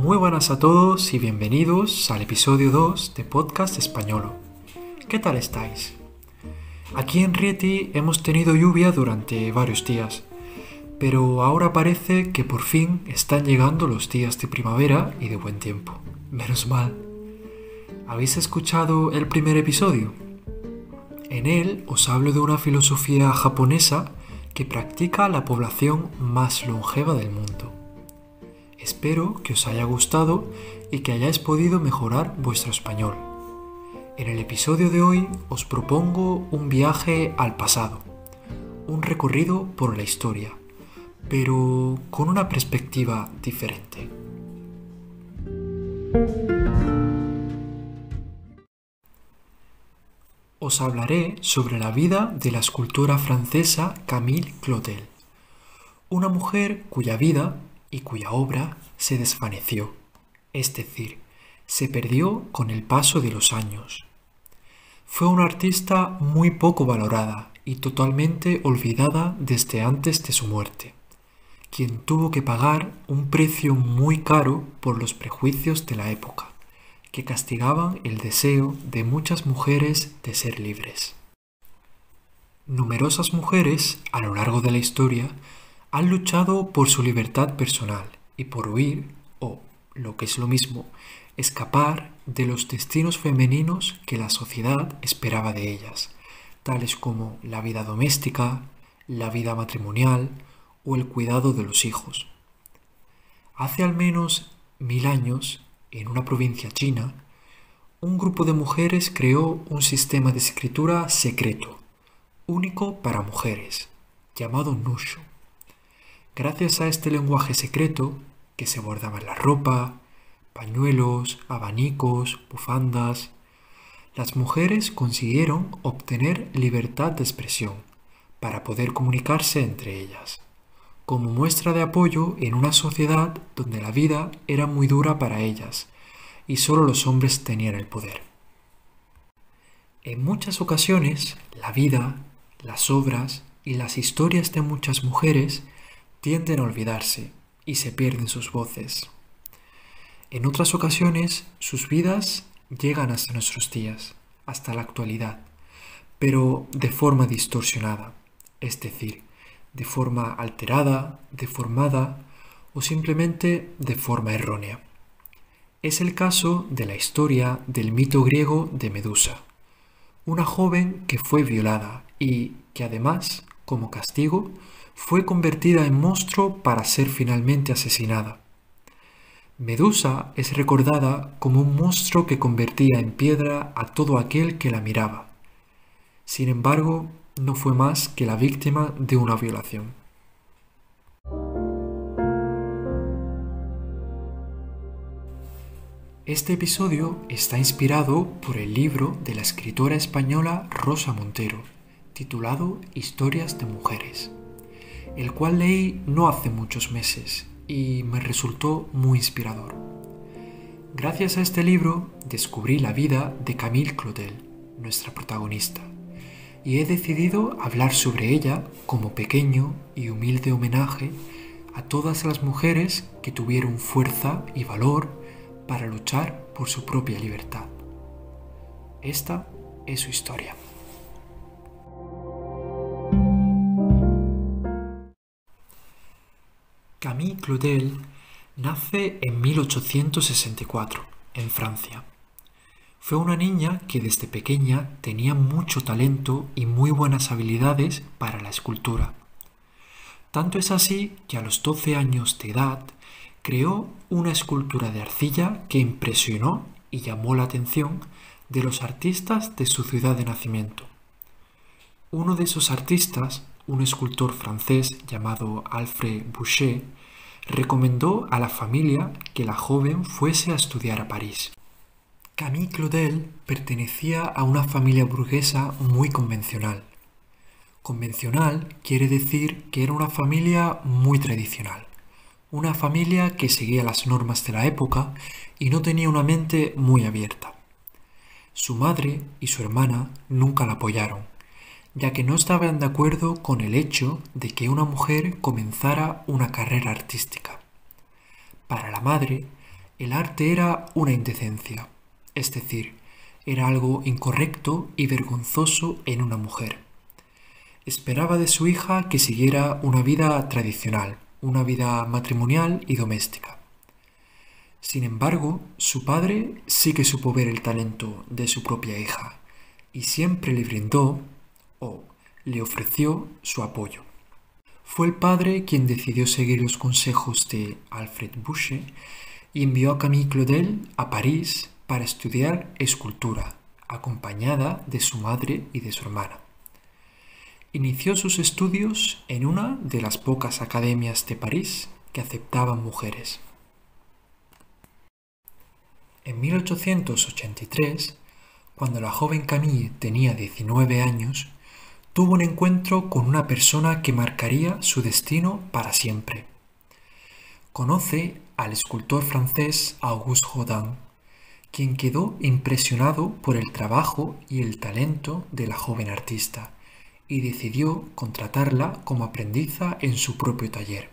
Muy buenas a todos y bienvenidos al episodio 2 de Podcast Españolo. ¿Qué tal estáis? Aquí en Rieti hemos tenido lluvia durante varios días, pero ahora parece que por fin están llegando los días de primavera y de buen tiempo. Menos mal. ¿Habéis escuchado el primer episodio? En él os hablo de una filosofía japonesa que practica la población más longeva del mundo. Espero que os haya gustado y que hayáis podido mejorar vuestro español. En el episodio de hoy os propongo un viaje al pasado, un recorrido por la historia, pero con una perspectiva diferente. Os hablaré sobre la vida de la escultora francesa Camille Claudel, una mujer cuya vida y cuya obra se desvaneció, es decir, se perdió con el paso de los años. Fue una artista muy poco valorada y totalmente olvidada desde antes de su muerte, quien tuvo que pagar un precio muy caro por los prejuicios de la época, que castigaban el deseo de muchas mujeres de ser libres. Numerosas mujeres, a lo largo de la historia, han luchado por su libertad personal y por huir, o, lo que es lo mismo, escapar de los destinos femeninos que la sociedad esperaba de ellas, tales como la vida doméstica, la vida matrimonial o el cuidado de los hijos. Hace al menos 1000 años, en una provincia china, un grupo de mujeres creó un sistema de escritura secreto, único para mujeres, llamado Nushu. Gracias a este lenguaje secreto, que se bordaba en la ropa, pañuelos, abanicos, bufandas, las mujeres consiguieron obtener libertad de expresión para poder comunicarse entre ellas, como muestra de apoyo en una sociedad donde la vida era muy dura para ellas y solo los hombres tenían el poder. En muchas ocasiones, la vida, las obras y las historias de muchas mujeres tienden a olvidarse y se pierden sus voces. En otras ocasiones, sus vidas llegan hasta nuestros días, hasta la actualidad, pero de forma distorsionada, es decir, de forma alterada, deformada o simplemente de forma errónea. Es el caso de la historia del mito griego de Medusa, una joven que fue violada y que además, como castigo, fue convertida en monstruo para ser finalmente asesinada. Medusa es recordada como un monstruo que convertía en piedra a todo aquel que la miraba. Sin embargo, no fue más que la víctima de una violación. Este episodio está inspirado por el libro de la escritora española Rosa Montero, titulado Historias de mujeres, el cual leí no hace muchos meses y me resultó muy inspirador. Gracias a este libro descubrí la vida de Camille Claudel, nuestra protagonista, y he decidido hablar sobre ella como pequeño y humilde homenaje a todas las mujeres que tuvieron fuerza y valor para luchar por su propia libertad. Esta es su historia. Camille Claudel nace en 1864, en Francia. Fue una niña que desde pequeña tenía mucho talento y muy buenas habilidades para la escultura. Tanto es así que a los 12 años de edad creó una escultura de arcilla que impresionó y llamó la atención de los artistas de su ciudad de nacimiento. Uno de esos artistas, un escultor francés llamado Alfred Boucher, recomendó a la familia que la joven fuese a estudiar a París. Camille Claudel pertenecía a una familia burguesa muy convencional. Convencional quiere decir que era una familia muy tradicional, una familia que seguía las normas de la época y no tenía una mente muy abierta. Su madre y su hermana nunca la apoyaron, ya que no estaban de acuerdo con el hecho de que una mujer comenzara una carrera artística. Para la madre, El arte era una indecencia, es decir, era algo incorrecto y vergonzoso en una mujer. Esperaba de su hija que siguiera una vida tradicional, una vida matrimonial y doméstica. Sin embargo, su padre sí que supo ver el talento de su propia hija y siempre le brindó o le ofreció su apoyo. Fue el padre quien decidió seguir los consejos de Alfred Boucher y envió a Camille Claudel a París para estudiar escultura, acompañada de su madre y de su hermana. Inició sus estudios en una de las pocas academias de París que aceptaban mujeres. En 1883, cuando la joven Camille tenía 19 años, tuvo un encuentro con una persona que marcaría su destino para siempre. Conoce al escultor francés Auguste Rodin, quien quedó impresionado por el trabajo y el talento de la joven artista y decidió contratarla como aprendiza en su propio taller.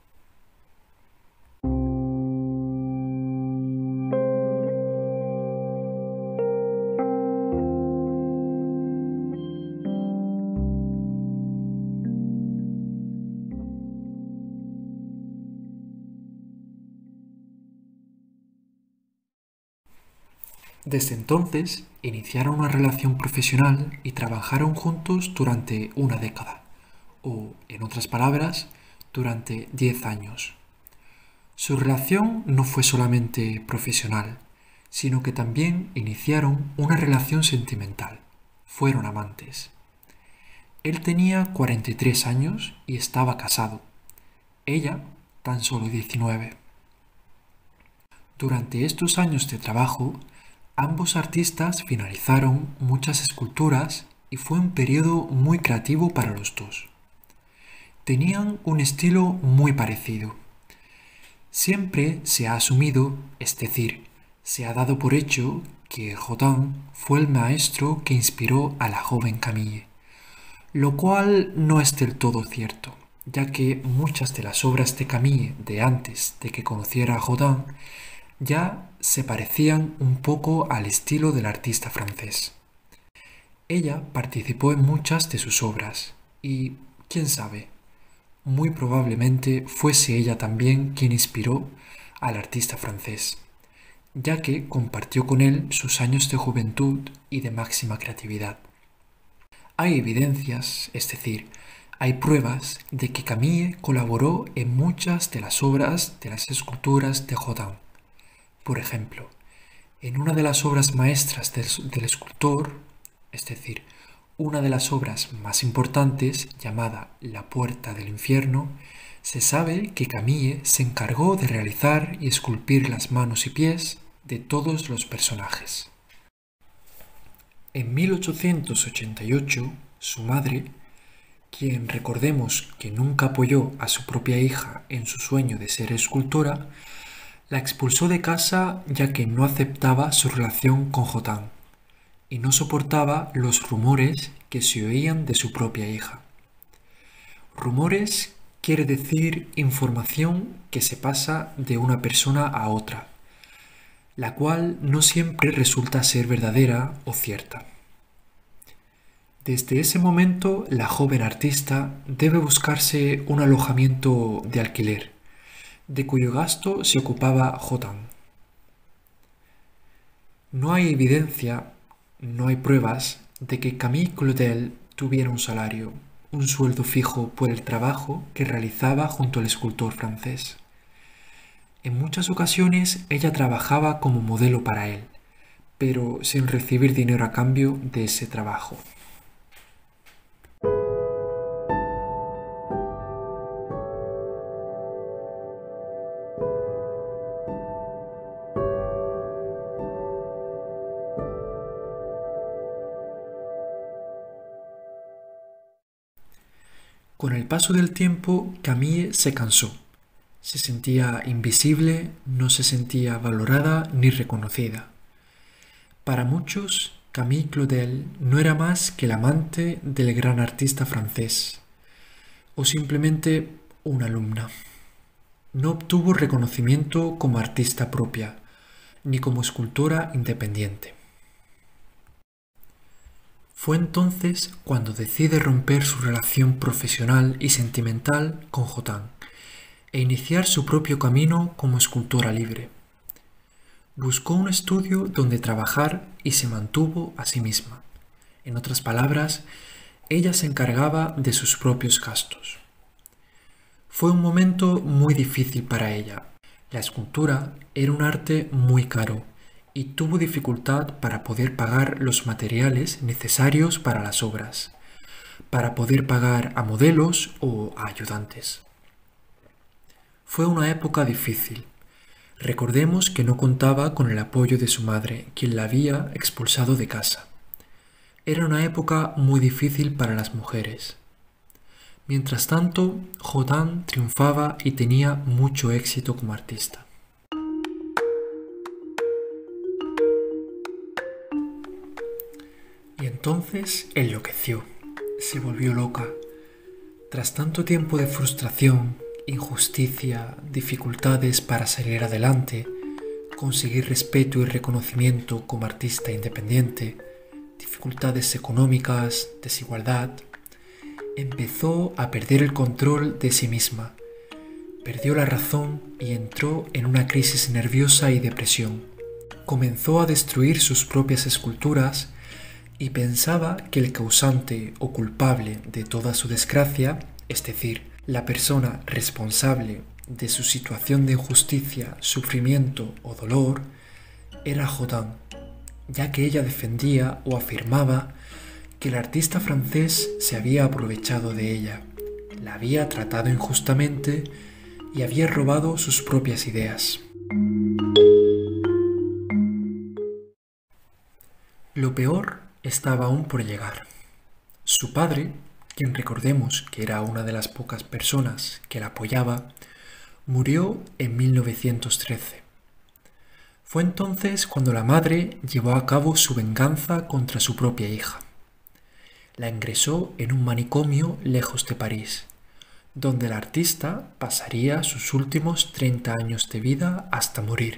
Desde entonces iniciaron una relación profesional y trabajaron juntos durante una década, o, en otras palabras, durante 10 años. Su relación no fue solamente profesional, sino que también iniciaron una relación sentimental. Fueron amantes. Él tenía 43 años y estaba casado. Ella, tan solo 19. Durante estos años de trabajo, ambos artistas finalizaron muchas esculturas y fue un periodo muy creativo para los dos. Tenían un estilo muy parecido. Siempre se ha asumido, es decir, se ha dado por hecho que Rodin fue el maestro que inspiró a la joven Camille, lo cual no es del todo cierto, ya que muchas de las obras de Camille de antes de que conociera a Rodin ya se parecían un poco al estilo del artista francés. Ella participó en muchas de sus obras y, quién sabe, muy probablemente fuese ella también quien inspiró al artista francés, ya que compartió con él sus años de juventud y de máxima creatividad. Hay evidencias, es decir, hay pruebas de que Camille colaboró en muchas de las obras de las esculturas de Rodin. Por ejemplo, en una de las obras maestras del escultor, es decir, una de las obras más importantes, llamada La Puerta del Infierno, se sabe que Camille se encargó de realizar y esculpir las manos y pies de todos los personajes. En 1888, su madre, quien recordemos que nunca apoyó a su propia hija en su sueño de ser escultora, la expulsó de casa ya que no aceptaba su relación con Rodin y no soportaba los rumores que se oían de su propia hija. Rumores quiere decir información que se pasa de una persona a otra, la cual no siempre resulta ser verdadera o cierta. Desde ese momento, la joven artista debe buscarse un alojamiento de alquiler, de cuyo gasto se ocupaba Rodin. No hay evidencia, no hay pruebas de que Camille Claudel tuviera un salario, un sueldo fijo por el trabajo que realizaba junto al escultor francés. En muchas ocasiones ella trabajaba como modelo para él, pero sin recibir dinero a cambio de ese trabajo. Con el paso del tiempo, Camille se cansó. Se sentía invisible, no se sentía valorada ni reconocida. Para muchos, Camille Claudel no era más que el amante del gran artista francés, o simplemente una alumna. No obtuvo reconocimiento como artista propia, ni como escultora independiente. Fue entonces cuando decide romper su relación profesional y sentimental con Jotán e iniciar su propio camino como escultora libre. Buscó un estudio donde trabajar y se mantuvo a sí misma. En otras palabras, ella se encargaba de sus propios gastos. Fue un momento muy difícil para ella. La escultura era un arte muy caro y tuvo dificultad para poder pagar los materiales necesarios para las obras, para poder pagar a modelos o a ayudantes. Fue una época difícil. Recordemos que no contaba con el apoyo de su madre, quien la había expulsado de casa. Era una época muy difícil para las mujeres. Mientras tanto, Jotán triunfaba y tenía mucho éxito como artista. Y entonces enloqueció, se volvió loca. Tras tanto tiempo de frustración, injusticia, dificultades para salir adelante, conseguir respeto y reconocimiento como artista independiente, dificultades económicas, desigualdad, empezó a perder el control de sí misma, perdió la razón y entró en una crisis nerviosa y depresión. Comenzó a destruir sus propias esculturas y pensaba que el causante o culpable de toda su desgracia, es decir, la persona responsable de su situación de injusticia, sufrimiento o dolor, era Jotán, ya que ella defendía o afirmaba que el artista francés se había aprovechado de ella, la había tratado injustamente y había robado sus propias ideas. Lo peor estaba aún por llegar. Su padre, quien recordemos que era una de las pocas personas que la apoyaba, murió en 1913. Fue entonces cuando la madre llevó a cabo su venganza contra su propia hija. La ingresó en un manicomio lejos de París, donde el artista pasaría sus últimos 30 años de vida hasta morir.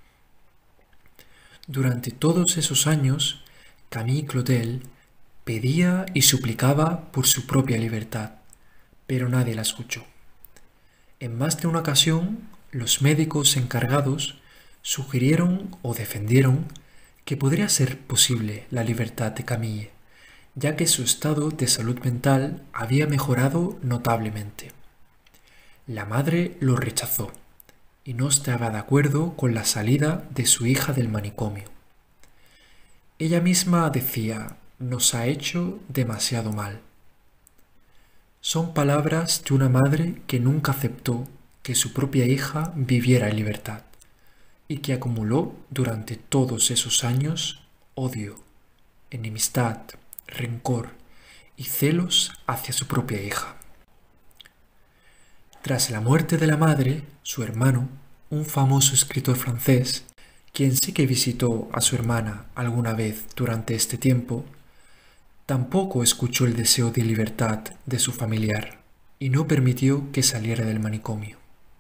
Durante todos esos años, Camille Claudel pedía y suplicaba por su propia libertad, pero nadie la escuchó. En más de una ocasión, los médicos encargados sugirieron o defendieron que podría ser posible la libertad de Camille, ya que su estado de salud mental había mejorado notablemente. La madre lo rechazó y no estaba de acuerdo con la salida de su hija del manicomio. Ella misma decía: nos ha hecho demasiado mal. Son palabras de una madre que nunca aceptó que su propia hija viviera en libertad y que acumuló durante todos esos años odio, enemistad, rencor y celos hacia su propia hija. Tras la muerte de la madre, su hermano, un famoso escritor francés, quien sí que visitó a su hermana alguna vez durante este tiempo, tampoco escuchó el deseo de libertad de su familiar y no permitió que saliera del manicomio.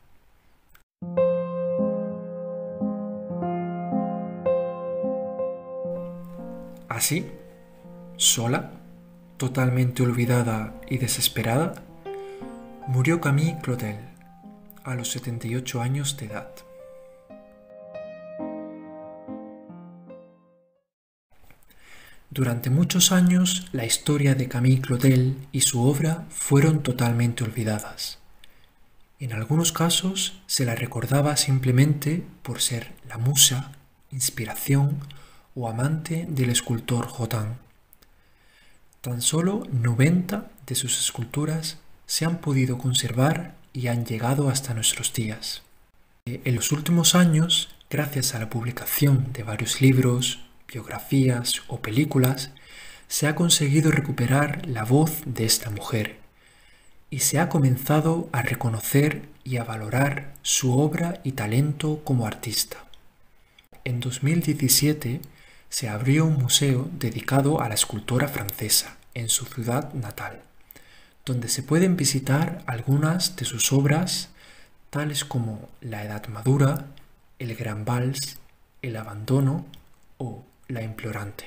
Así, sola, totalmente olvidada y desesperada, murió Camille Claudel a los 78 años de edad. Durante muchos años, la historia de Camille Claudel y su obra fueron totalmente olvidadas. En algunos casos se la recordaba simplemente por ser la musa, inspiración o amante del escultor Jotán. Tan solo 90 de sus esculturas se han podido conservar y han llegado hasta nuestros días. En los últimos años, gracias a la publicación de varios libros, biografías o películas, se ha conseguido recuperar la voz de esta mujer y se ha comenzado a reconocer y a valorar su obra y talento como artista. En 2017 se abrió un museo dedicado a la escultora francesa en su ciudad natal, donde se pueden visitar algunas de sus obras tales como la edad madura, el gran vals, el abandono o la implorante.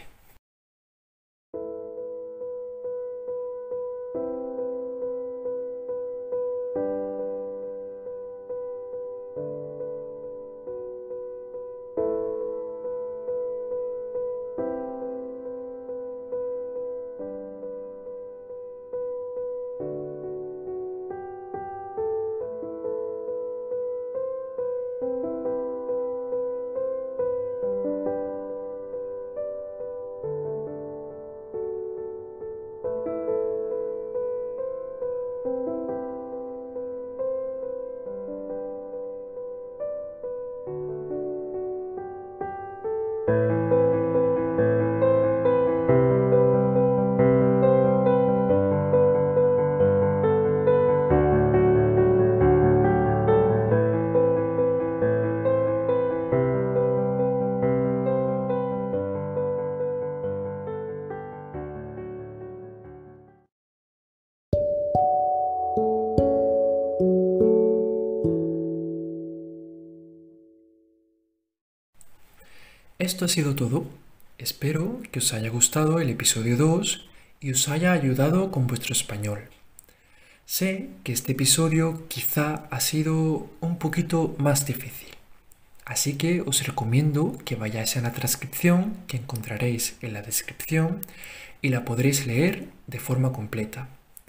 Esto ha sido todo. Espero que os haya gustado el episodio 2 y os haya ayudado con vuestro español. Sé que este episodio quizá ha sido un poquito más difícil, así que os recomiendo que vayáis a la transcripción que encontraréis en la descripción y la podréis leer de forma completa,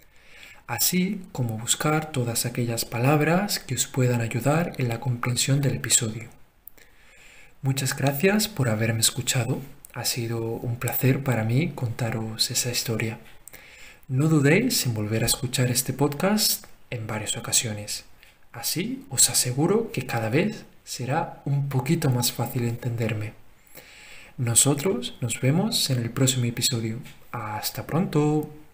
así como buscar todas aquellas palabras que os puedan ayudar en la comprensión del episodio. Muchas gracias por haberme escuchado. Ha sido un placer para mí contaros esa historia. No dudéis en volver a escuchar este podcast en varias ocasiones. Así os aseguro que cada vez será un poquito más fácil entenderme. Nosotros nos vemos en el próximo episodio. ¡Hasta pronto!